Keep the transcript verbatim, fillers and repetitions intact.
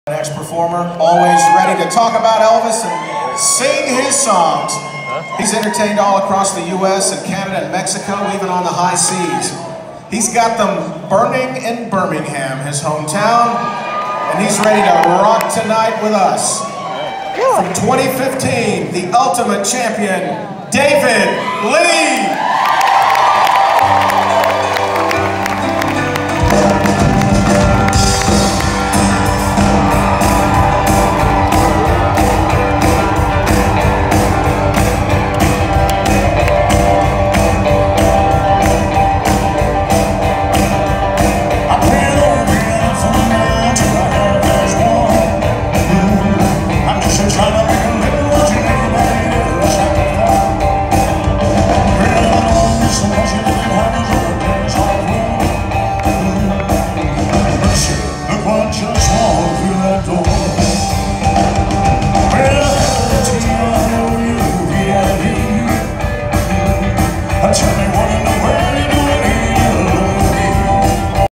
Next performer, always ready to talk about Elvis and sing his songs. He's entertained all across the U S and Canada and Mexico, even on the high seas. He's got them burning in Birmingham, his hometown, and he's ready to rock tonight with us. From twenty fifteen, the ultimate champion, David Lee.